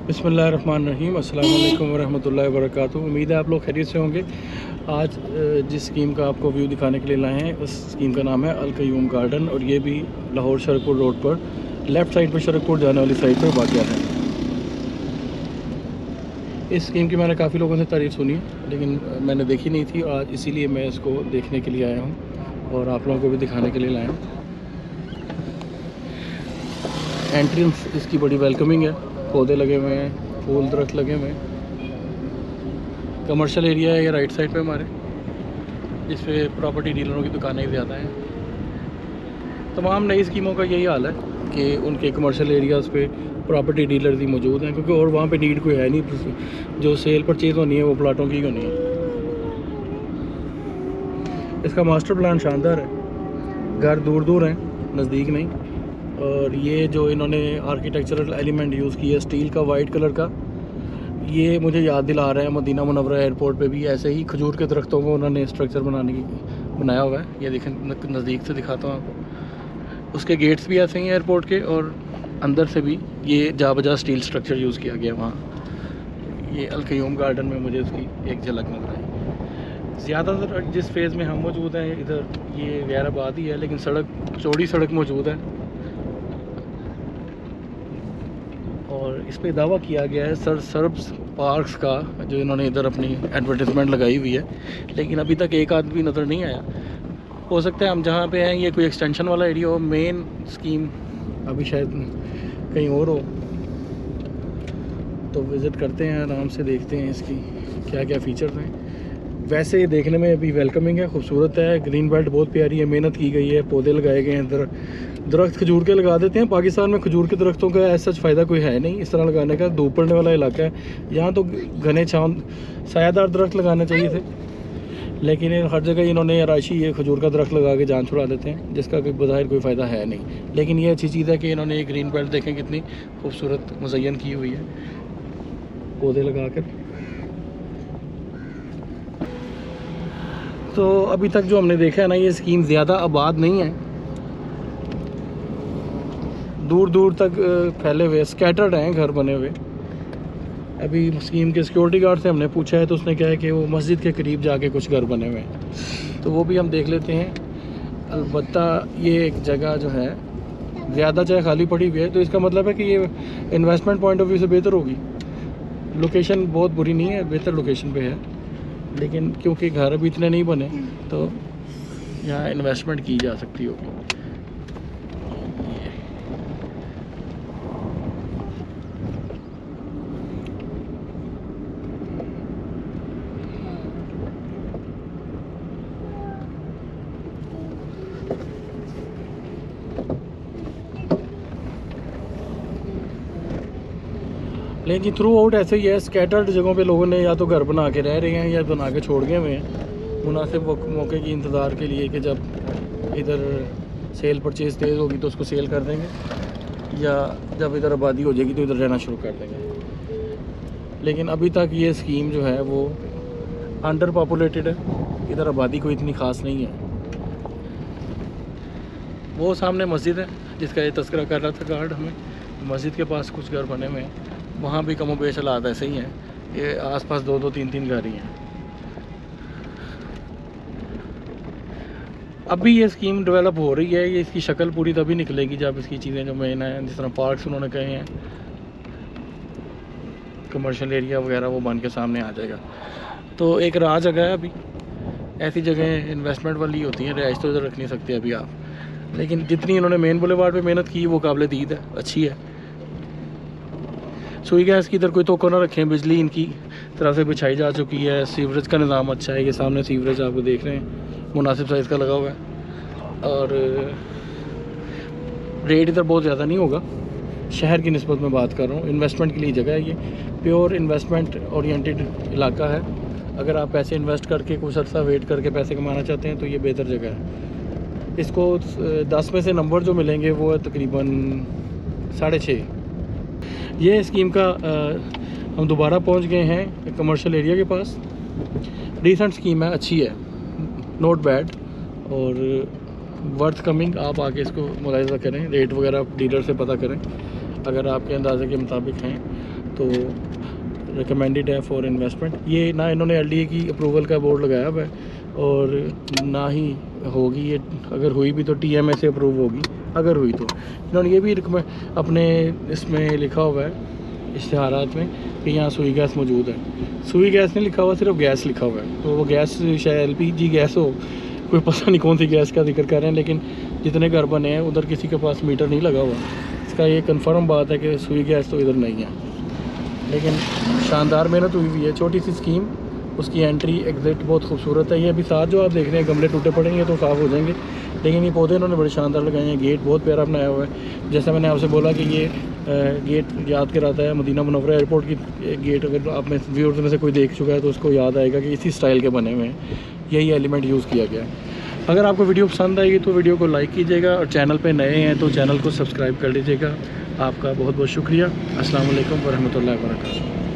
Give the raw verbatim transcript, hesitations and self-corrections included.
बिस्मिल्लाहिर्रहमानिर्रहीम, अस्सलाम वालेकुम वरहमतुल्लाहि वबरकातुहू। उम्मीद है आप लोग खैरियत से होंगे। आज जिस स्कीम का आपको व्यू दिखाने के लिए लाए हैं, उस स्कीम का नाम है अल क़य्यूम गार्डन और ये भी लाहौर शरकपुर रोड पर लेफ़्ट साइड पर शरकपुर जाने वाली साइड पर वाक़या है। इस स्कीम की मैंने काफ़ी लोगों से तारीफ़ सुनी है, लेकिन मैंने देखी नहीं थी। आज इसीलिए मैं इसको देखने के लिए आया हूँ और आप लोगों को भी दिखाने के लिए लाया हूँ। एंट्रेंस इसकी बड़ी वेलकमिंग है, पौधे लगे हुए हैं, फूल दरख्त लगे हुए हैं। कमर्शियल एरिया है ये राइट साइड पे हमारे, जिस पे प्रॉपर्टी डीलरों की दुकानें ज़्यादा हैं। तमाम नई स्कीमों का यही हाल है कि उनके कमर्शियल एरियाज़ पे प्रॉपर्टी डीलर्स ही मौजूद हैं, क्योंकि और वहाँ पे नीड कोई है नहीं। जो सेल परचेज़ होनी है वो प्लाटों की होनी है। इसका मास्टर प्लान शानदार है, घर दूर दूर हैं, नज़दीक नहीं। और ये जो इन्होंने आर्किटेक्चरल एलिमेंट यूज़ किया स्टील का वाइट कलर का, ये मुझे याद दिला रहा है मदीना मुनव्वरा एयरपोर्ट पे भी ऐसे ही खजूर के दरख्तों को उन्होंने स्ट्रक्चर बनाने की बनाया हुआ है। ये देखें, नज़दीक से दिखाता हूँ आपको। उसके गेट्स भी ऐसे ही हैं एयरपोर्ट के, और अंदर से भी ये जा बजा स्टील स्ट्रक्चर यूज़ किया गया वहाँ। ये अल क़य्यूम गार्डन में मुझे उसकी एक झलक नजर आई। ज़्यादातर जिस फेज़ में हम मौजूद हैं इधर ये गैराबाद ही है, लेकिन सड़क चौड़ी सड़क मौजूद है। और इस पे दावा किया गया है सर सर्ब्स पार्क्स का, जो इन्होंने इधर अपनी एडवर्टाइजमेंट लगाई हुई है, लेकिन अभी तक एक आदमी नज़र नहीं आया। हो सकता है हम जहाँ पे हैं ये कोई एक्सटेंशन वाला एरिया हो, मेन स्कीम अभी शायद कहीं और हो। तो विज़िट करते हैं, आराम से देखते हैं इसकी क्या क्या फ़ीचर्स हैं। वैसे देखने में अभी वेलकमिंग है, खूबसूरत है। ग्रीन बेल्ट बहुत प्यारी है, मेहनत की गई है, पौधे लगाए गए हैं। इधर दरख्त खजूर के लगा देते हैं। पाकिस्तान में खजूर के दरख्तों का ऐसा फ़ायदा कोई है नहीं इस तरह लगाने का, धूप पड़ने वाला इलाका है। यहाँ तो घने छांव सायादार दरख्त लगाने चाहिए थे, लेकिन हर जगह इन्होंने आराइशी ये खजूर का दरख्त लगा के जान छुड़ा देते हैं, जिसका कोई बज़ाहिर कोई फ़ायदा है नहीं। लेकिन ये अच्छी चीज़ है कि इन्होंने ये ग्रीन बेल्ट देखें कितनी खूबसूरत मुज़य्यन की हुई है पौधे लगा कर। तो अभी तक जो हमने देखा है ना, ये स्कीम ज़्यादा आबाद नहीं है, दूर दूर तक फैले हुए स्कैटर्ड हैं घर बने हुए। अभी स्कीम के सिक्योरिटी गार्ड से हमने पूछा है तो उसने कहा है कि वो मस्जिद के करीब जाके कुछ घर बने हुए हैं, तो वो भी हम देख लेते हैं। अलबत्ता ये एक जगह जो है ज़्यादा चाहे खाली पड़ी हुई है, तो इसका मतलब है कि ये इन्वेस्टमेंट पॉइंट ऑफ व्यू से बेहतर होगी। लोकेशन बहुत बुरी नहीं है, बेहतर लोकेशन पे है, लेकिन क्योंकि घर अभी इतने नहीं बने तो यहाँ इन्वेस्टमेंट की जा सकती होगी। लेकिन जी थ्रू आउट ऐसे ही है, स्कैटर्ड जगहों पे लोगों ने या तो घर बना के रह रहे हैं या बना के छोड़ गए हुए हैं मुनासिब मौके की इंतज़ार के लिए कि जब इधर सेल परचेज़ तेज़ होगी तो उसको सेल कर देंगे, या जब इधर आबादी हो जाएगी तो इधर रहना शुरू कर देंगे। लेकिन अभी तक ये स्कीम जो है वो अंडर पॉपुलेटेड है, इधर आबादी कोई इतनी ख़ास नहीं है। वो सामने मस्जिद है जिसका ये तस्करा कर रहा था गार्ड हमें, मस्जिद के पास कुछ घर बने हुए हैं, वहाँ भी कमो बेश हालात ऐसे ही हैं। ये आसपास दो दो तीन तीन घर ही हैं। अभी ये स्कीम डेवलप हो रही है, ये इसकी शक्ल पूरी तभी निकलेगी जब इसकी चीज़ें जो मेन हैं, जिस तरह पार्क्स उन्होंने कहे हैं, कमर्शियल एरिया वगैरह, वो बन के सामने आ जाएगा। तो एक राह जगह है अभी, ऐसी जगह इन्वेस्टमेंट वाली होती हैं, रिहाइश तो इधर रख नहीं सकते अभी आप, लेकिन जितनी इन्होंने मेन बुलेवार्ड पे मेहनत की वो काबिल दीद है, अच्छी है। सुई गैस की इधर कोई तो ना रखें, बिजली इनकी तरह से बिछाई जा चुकी है। सीवरेज का निज़ाम अच्छा है, ये सामने सीवरेज आपको देख रहे हैं, मुनासिब साइज़ का लगा हुआ है। और रेट इधर बहुत ज़्यादा नहीं होगा, शहर की निस्बत में बात कर रहा हूँ। इन्वेस्टमेंट के लिए जगह है, ये प्योर इन्वेस्टमेंट ओरिएंटेड इलाका है। अगर आप पैसे इन्वेस्ट करके कुछ अर्सा वेट करके पैसे कमाना चाहते हैं तो ये बेहतर जगह है। इसको दस में से नंबर जो मिलेंगे वो है तकरीबन साढ़े छः। ये स्कीम का आ, हम दोबारा पहुंच गए हैं कमर्शियल एरिया के पास। डिसेंट स्कीम है, अच्छी है, नॉट बैड और वर्थ कमिंग। आप आके इसको मुलाहिज़ा करें, रेट वगैरह डीलर से पता करें, अगर आपके अंदाजे के मुताबिक हैं तो रिकमेंडेड है फॉर इन्वेस्टमेंट। ये ना इन्होंने एल डी ए की अप्रूवल का बोर्ड लगाया हुआ है और ना ही होगी ये, अगर हुई भी तो टी एम ए से अप्रूव होगी, अगर हुई तो। इन्होंने ये भी अपने इसमें लिखा हुआ है इश्तिहारात में कि यहाँ सुई गैस मौजूद है। सुई गैस नहीं लिखा हुआ, सिर्फ गैस लिखा हुआ है। तो वो गैस शायद एल पी जी गैस हो, कोई पता नहीं कौन सी गैस का जिक्र कर रहे हैं, लेकिन जितने घर बने हैं उधर किसी के पास मीटर नहीं लगा हुआ। इसका ये कंफर्म बात है कि सुई गैस तो इधर नहीं है, लेकिन शानदार मेहनत हुई हुई है। छोटी सी स्कीम, उसकी एंट्री एग्जिट बहुत खूबसूरत है। ये अभी साथ जो आप देख रहे हैं गमले टूटे पड़ेंगे तो साफ़ हो जाएंगे, लेकिन ये पौधे उन्होंने बड़े शानदार लगाए हैं। गेट बहुत प्यारा बनाया हुआ है। जैसे मैंने आपसे बोला कि ये गेट याद कराता है मदीना मुनव्वरा एयरपोर्ट की गेट। अगर आप में व्यूअर्स में से कोई देख चुका है तो उसको याद आएगा कि इसी स्टाइल के बने हुए हैं, यही एलिमेंट यूज़ किया गया है। अगर आपको वीडियो पसंद आएगी तो वीडियो को लाइक कीजिएगा और चैनल पे नए हैं तो चैनल को सब्सक्राइब कर लीजिएगा। आपका बहुत बहुत शुक्रिया। अस्सलाम वालेकुम वरहमतुल्लाहि वबरकातुहू।